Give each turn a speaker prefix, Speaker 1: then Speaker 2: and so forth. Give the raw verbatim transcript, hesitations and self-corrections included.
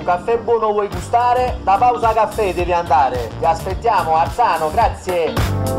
Speaker 1: un caffè buono vuoi gustare? Da pausa caffè devi andare. Ti aspettiamo, Arzano, grazie.